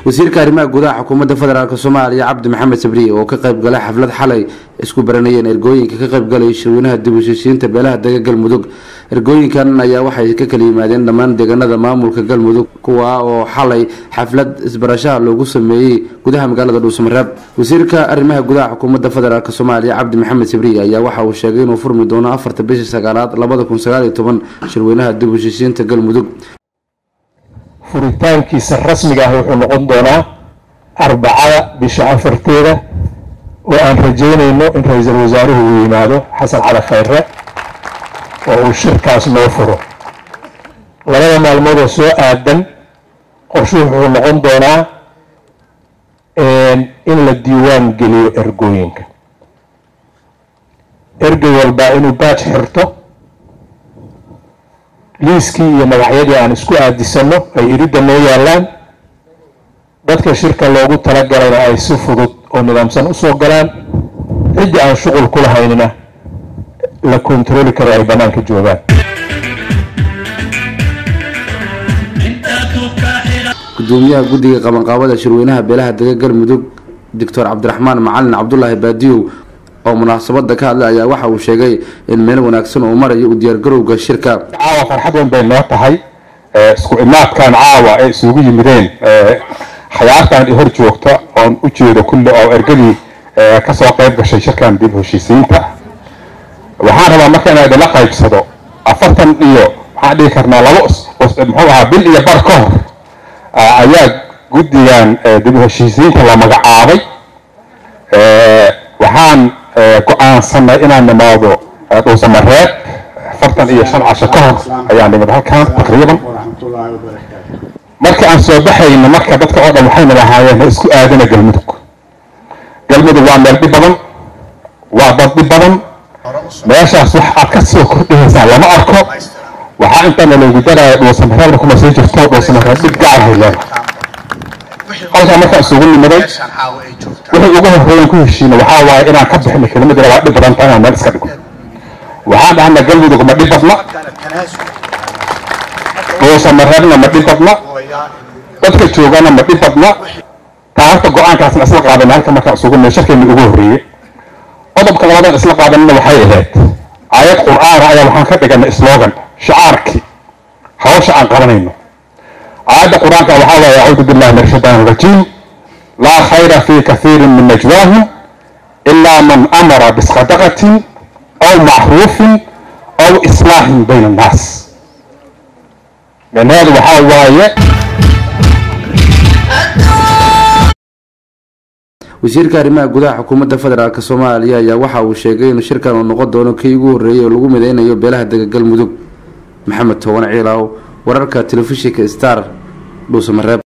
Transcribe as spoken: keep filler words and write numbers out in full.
wasiirka arrimaha gudaha xukuumadda federaalka Soomaaliya Cabdi Maxamed Sabriye oo ka qayb galay xaflad xalay isku baranayeen ergooyinka ka qayb galay shirweynaha dib u heshiisiinta beelaha dega Galmudug. ergooyinkan ayaa waxay ka kala yimaadeen dhammaan deegaanada maamulka Galmudug kuwa oo xalay xaflad isbarashaha loogu sameeyay gudaha magaalada Dhuusamareeb. wasiirka arrimaha gudaha xukuumadda federaalka Soomaaliya Cabdi Maxamed Sabriye ayaa waxa uu sheegay inuu furmi doono afarta bisha sagaalaad labada kun sagaal iyo toban shirweynaha dib u heshiisiinta Galmudug. furitaankiisa rasmiga ah wuxuu noqon doonaa arbacada bisha afarteeda oo aan rajeynayno in ra'iisul wasaaruhu uu yimaado Xasan Cali Khayre oo uu shirkaas noo furo. labada maalmood oo soo aadan qorshuhu wuxuu noqon doonaa in la diiwaan geliyo ergooyinka ergey walba inuu baaj xirto liiskii iyo magacyadii aan isku aadisano ay iridda noo yaalaan dadka shirka loogu talagalayna ay si fudud oo nidaamsan u soo galaan ciddii aan shuqul ku lahaynina la kontrooli karo ay bannaanka joogaan. gudoomiyaha guddiga qabanqaabada shirweynaha beelaha dega Galmudug Doctor Cabdiraxmaan Macalin Cabdullaahi Baadiyow oo munaasabada ka hadlay ayaa waxa uu sheegay in meel wanaagsan oo marayo u diyaar garowga shirka. caawa farxad weyn bay noo tahay isku imaadkan caawa ay isugu yimideen xayaartan hor joogta oo u jeedo kulli oo ergadii ka soo qayb gashay shirkan dib u heshiisiinta. waxaan rabaa marka inaan la qaybsado afartan iyo waxaan dhihi karnaa labo muxuu ahaa bil iyo bar ka hor ayaa guddigan dib u heshiisiinta la magacaabay. waxaan go'aansanay inaan nimaado Dhuusamareeb afartan iyo shan casho ka hor ayaan nimid halkan taqriiban. marka aan soo baxayno marka dadka oo dhan waxayna lahaayeen isku aadana Galmudug. Galmudug waa meel dhib badan waa dad dhib badan meeshaas wax aad ka soo kordhinaysaa lama arko. waxaa intaan loogu darayaa Dhuusamareebna kuma soo jirto Dhuusamareeb dhib gaar ah leeyahay. halka marka isugu nimaday wixii ugu horreeyay ku heshiina waxa waaye inaan ka bixin kelmad waa dhib badan tahay meel iska dhigo. waxaan dhahnaa Galmudug ma dhib badna Dhuusamareebna ma dhib badna dadka joogana ma dhib badna. taarta go'aankaasna isla qaadanay halka marka isugu nimaday shirkeena ugu horreeyay. qodobka labaad isla qaadanayna waxay ahayd aayad qur'aan ayaa waxaan ka dhiganay slogan shicaarki hawsha aan qabanayno. آية القرآن وحاول يعوذ بالله من الشيطان الرجيم لا خير في كثير من نجواهم إلا من أمر بصدقة أو معروف أو إصلاح بين الناس. من هذا وحاول wasiirka arrimaha gudaha xukuumadda federaalka Soomaaliya ayaa waxa uu sheegay in shirkan uu noqon doono kii ugu horreeyay oo lagu mideynayo beelaha dega Galmudug. Maxamed Towan Ciilaaw wararka telefishinka Star Dhuusamareeb.